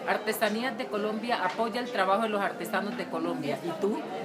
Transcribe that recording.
Artesanías de Colombia apoya el trabajo de los artesanos de Colombia. ¿Y tú?